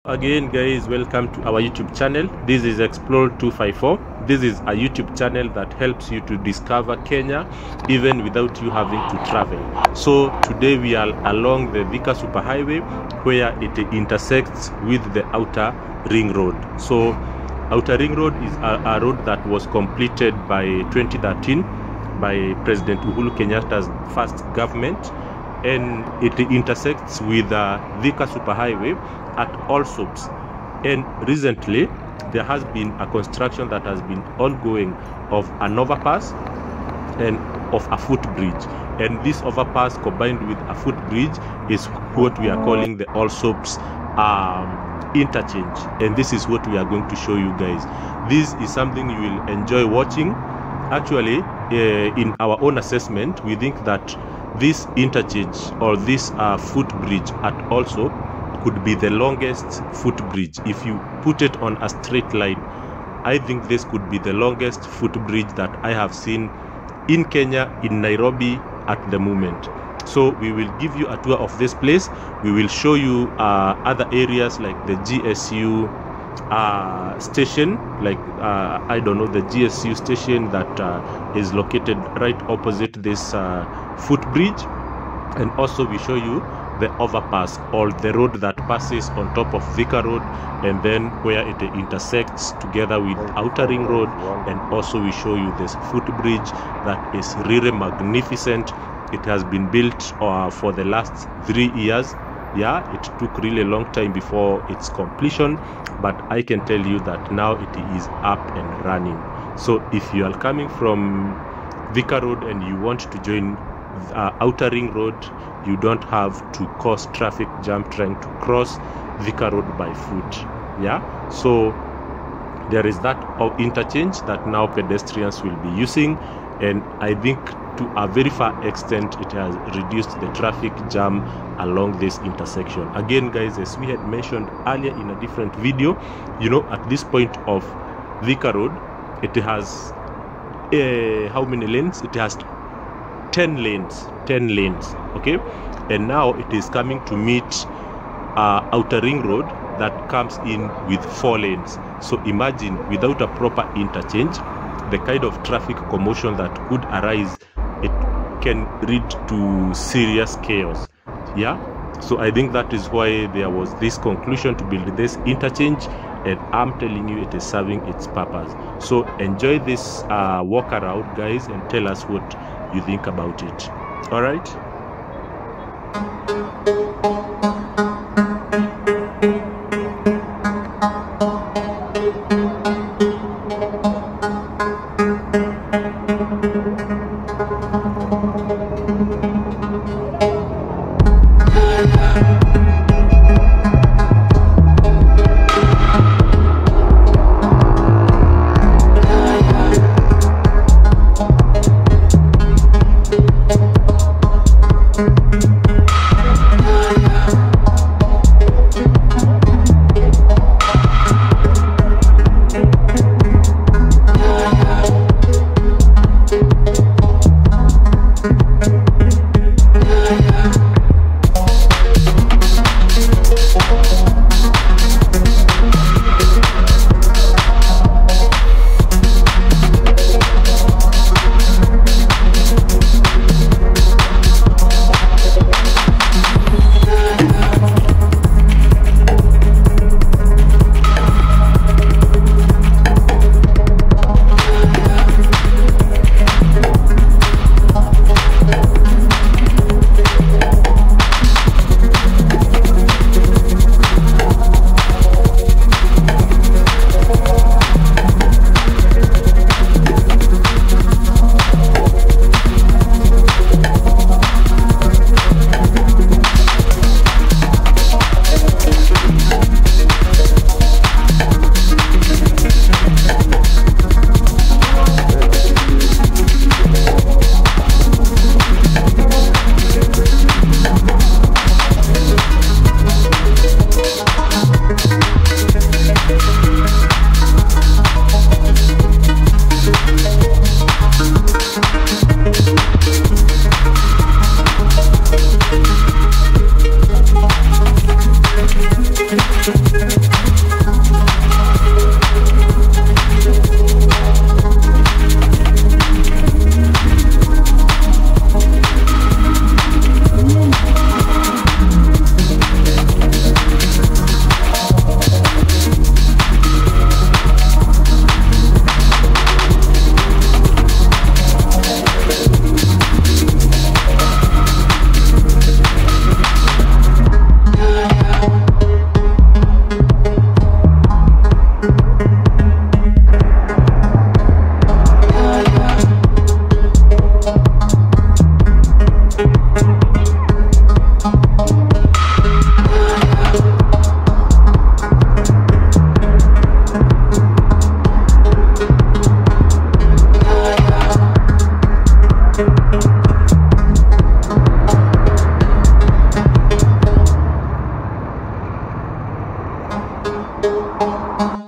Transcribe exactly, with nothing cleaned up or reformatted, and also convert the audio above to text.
Again guys, welcome to our YouTube channel. This is Explore two five four. This is a YouTube channel that helps you to discover Kenya even without you having to travel. So today we are along the Thika SuperHighway where it intersects with the Outer Ring Road. So Outer Ring Road is a, a road that was completed by twenty thirteen by President Uhuru Kenyatta's first government, and it intersects with uh, Thika SuperHighway at Allsops. And recently there has been a construction that has been ongoing of an overpass and of a footbridge, and this overpass combined with a footbridge is what we are calling the Allsops um, interchange, and this is what we are going to show you guys. This is something you will enjoy watching. Actually, uh, in our own assessment, we think that this interchange or this uh, footbridge at Allsops could be the longest footbridge. If you put it on a straight line, I think this could be the longest footbridge that I have seen in Kenya, in Nairobi at the moment. So we will give you a tour of this place. We will show you uh, other areas like the G S U uh, station, like uh, I don't know, the G S U station that uh, is located right opposite this uh, footbridge, and also we show you the overpass or the road that passes on top of Thika Road, and then where it intersects together with Outer Ring Road, and also we show you this footbridge that is really magnificent. It has been built uh, for the last three years. Yeah, it took really a long time before its completion, but I can tell you that now it is up and running. So if you are coming from Thika Road and you want to join uh, Outer Ring Road, you don't have to cause traffic jam trying to cross Thika Road by foot. Yeah, so there is that interchange that now pedestrians will be using, and I think to a very far extent it has reduced the traffic jam along this intersection. Again guys, as we had mentioned earlier in a different video, you know, at this point of Thika Road, it has uh, how many lanes? It has ten lanes, ten lanes, okay? And now it is coming to meet uh, Outer Ring Road that comes in with four lanes. So imagine, without a proper interchange, the kind of traffic commotion that could arise, it can lead to serious chaos. Yeah, so I think that is why there was this conclusion to build this interchange, and I'm telling you, it is serving its purpose. So enjoy this uh, walk around guys, and tell us what you think about it. All right. you.